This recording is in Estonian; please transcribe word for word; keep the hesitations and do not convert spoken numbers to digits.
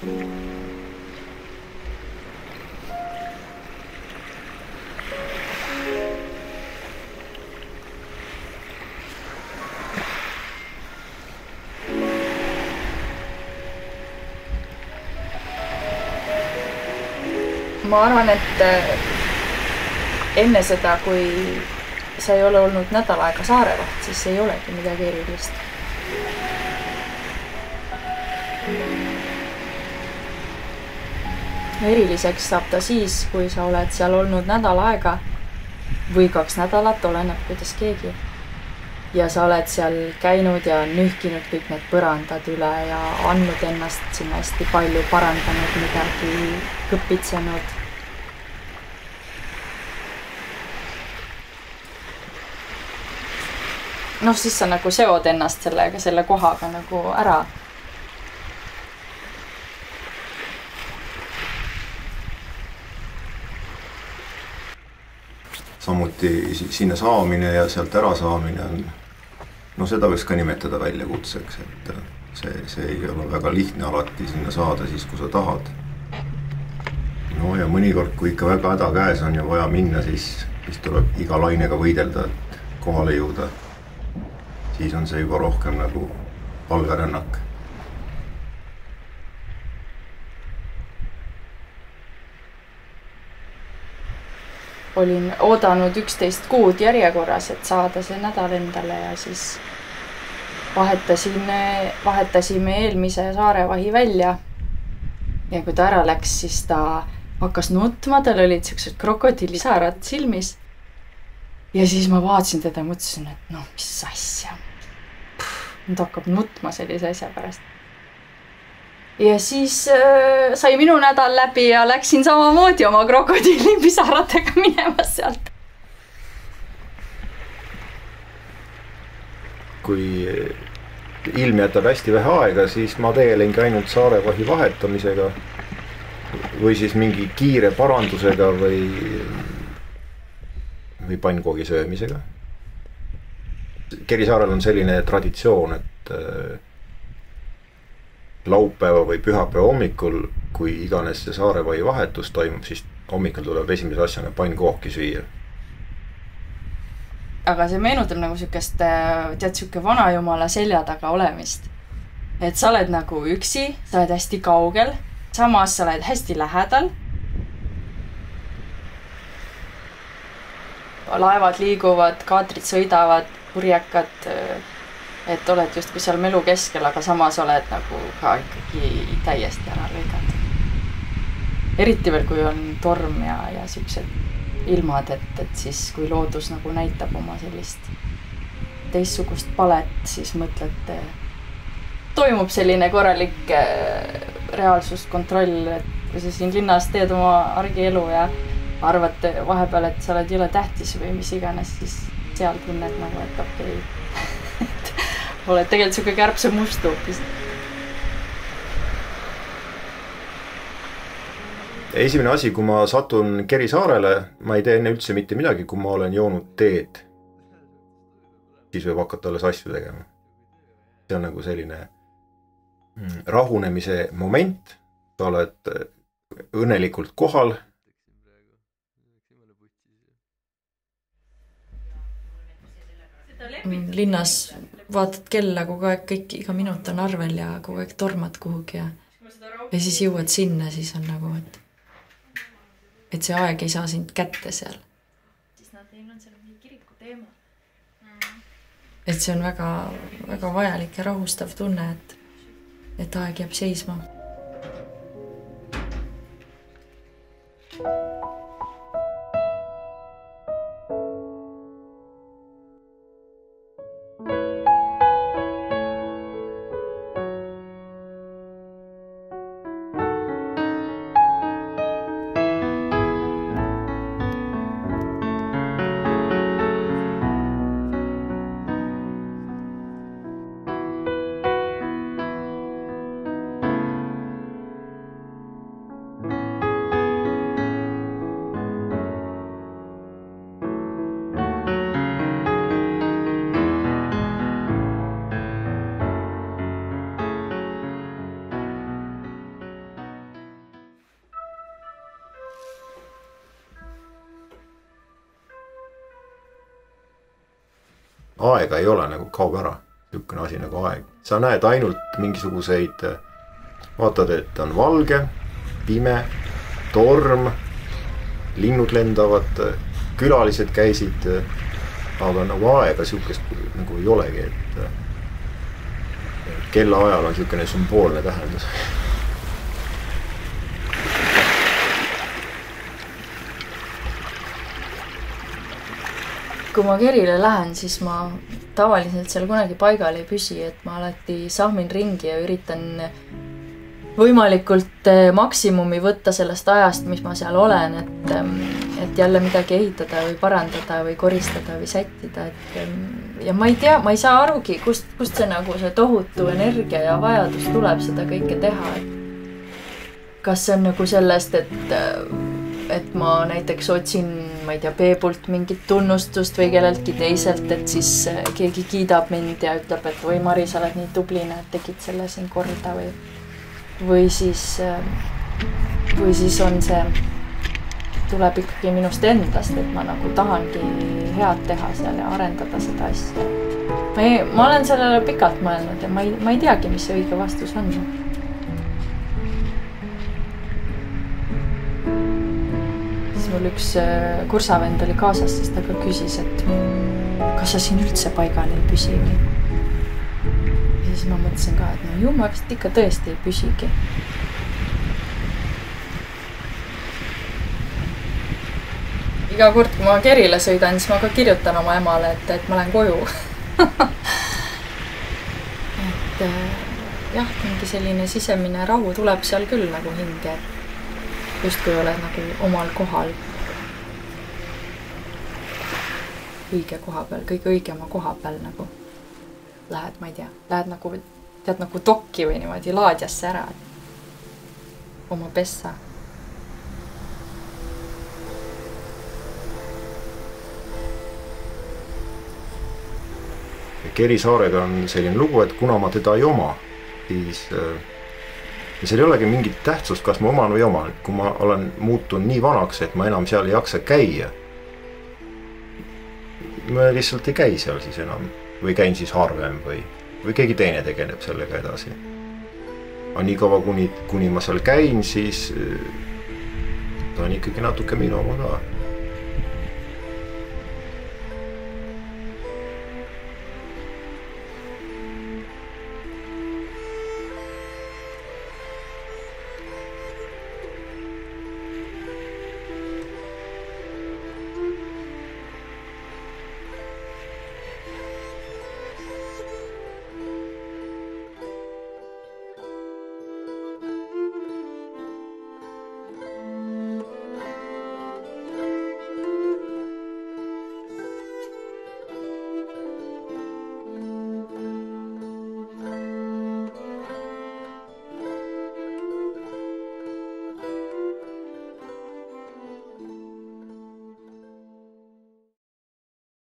Ma arvan, et enne seda, kui sa ei ole olnud nädal aega Saarevaht, siis ei olegi midagi erilist. Eriliseks saab ta siis, kui sa oled seal olnud nädal aega või kaks nädalat, oleneb kuidas keegi. Ja sa oled seal käinud ja nühkinud kõik need põrandad üle ja andnud ennast sinna hästi palju, parandanud midagi, kõpitsenud. Noh, siis sa nagu seod ennast sellega, selle kohaga nagu ära. Samuti sinna saamine ja sealt ära saamine on, no seda võiks ka nimetada väljakutseks, et see, see ei ole väga lihtne alati sinna saada siis, kui sa tahad. No ja mõnikord, kui ikka väga häda käes on ja vaja minna, siis, siis tuleb iga lainega võidelda, et kohale jõuda. Siis on see juba rohkem nagu palverännak. Olin oodanud üksteist kuud järjekorras, et saada see nädal endale ja siis vahetasin, vahetasime eelmise Saarevahi välja. Ja kui ta ära läks, siis ta hakkas nutma, tal olid sellised krokodillisaarad silmis. Ja siis ma vaatasin teda ja mõtlesin, et noh, mis asja. Nüüd hakkab nutma sellise asja pärast. Ja siis äh, sai minu nädal läbi ja läksin samamoodi oma krokodillipisaratega minema sealt. Kui ilm jätab hästi vähe aega, siis ma tegelengi ainult Saarevahi vahetamisega või siis mingi kiire parandusega või, või pannkoogi söömisega. Kerisaarel on selline traditsioon, et laupäeva või pühapäeva hommikul, kui iganes see Saarevahi vahetus toimub, siis hommikul tuleb esimese asjana pannkooki süüa. Aga see meenutab nagu sükest, tead, süke vanajumala selja taga olemist. Et sa oled nagu üksi, sa oled hästi kaugel, samas sa oled hästi lähedal. Laevad liiguvad, kaatrid sõidavad, purjekad, et oled just kui seal melu keskel, aga samas oled nagu ka ikkagi täiesti ära lõiganud. Eriti veel, kui on torm ja, ja süksed ilmad, et, et siis kui loodus nagu näitab oma sellist teissugust palet, siis mõtled, toimub selline korralik reaalsuskontroll, et kui sa siin linnas teed oma argielu ja arvad vahepeal, et sa oled jõle tähtis või mis iganes, siis seal tunned nagu, et okei, et oled tegelikult siuke kärbse must hoopis. Esimene asi, kui ma satun Kerisaarele, ma ei tee enne üldse mitte midagi, kui ma olen joonud teed. Siis võib hakata alles asju tegema. See on nagu selline rahunemise moment. Sa oled õnnelikult kohal. Linnas vaatad kella, kogu aeg kõik, iga minut on arvel ja kogu aeg tormad kuhugi ja, ja siis jõuad sinna, siis on nagu, et et see aeg ei saa sind kätte seal. Siis nad ei olnud seal mingi kiriku teema. Et see on väga, väga vajalik ja rahustav tunne, et, et aeg jääb seisma. aega ei ole, nagu kaob ära. Niisugune asi nagu aeg. Sa näed ainult mingisuguseid, vaatad, et on valge, pime, torm, linnud lendavad, külalised käisid, aga nagu aega niisugust nagu ei olegi, et kella ajal on niisugune sümboolne tähendus. Kui ma Kerile lähen, siis ma tavaliselt seal kunagi paigal ei püsi, et ma alati sahmin ringi ja üritan võimalikult maksimumi võtta sellest ajast, mis ma seal olen, et, et jälle midagi ehitada või parandada või koristada või sättida. Et, ja ma ei tea, ma ei saa arugi, kust, kust see, nagu see tohutu energia ja vajadus tuleb seda kõike teha. Et kas see on nagu sellest, et, et ma näiteks otsin, ma ei tea, Peebult mingit tunnustust või kelleltki teiselt, et siis keegi kiidab mind ja ütleb, et või Mari, sa oled nii tubline, et tegid selle siin korda või või siis, või siis on see, tuleb ikkagi minust endast, et ma nagu tahangi head teha seal ja arendada seda asja. Ma, ei, ma olen sellele pikalt mõelnud ja ma ei, ma ei teagi, mis see õige vastus on. Siis mul üks kursavend oli kaasas, siis ta ka küsis, et kas sa siin üldse paigal ei püsi või? Siis ma mõtlesin ka, et no ju ma vist ikka tõesti ei püsigi. Iga kord, kui ma Kerile sõidan, siis ma ka kirjutan oma emale, et, et ma lähen koju. et jah, mingi selline sisemine rahu tuleb seal küll nagu hinge, just kui oled nagu omal kohal. Õige koha peal, kõige õigema koha peal nagu. Lähed, ma ei tea, lähed nagu, tead nagu dokki või niimoodi laadjasse ära oma pessa. Keri saarega on selline lugu, et kuna ma teda ei oma, siis ja seal ei olegi mingit tähtsust, kas ma oman või oman. Kui ma olen muutunud nii vanaks, et ma enam seal ei jaksa käia, ma lihtsalt ei käi seal siis enam. Või käin siis harvem või, või keegi teine tegeleb sellega edasi. Aga nii kaua, kuni, kuni ma seal käin, siis ta on ikkagi natuke minu oma ka.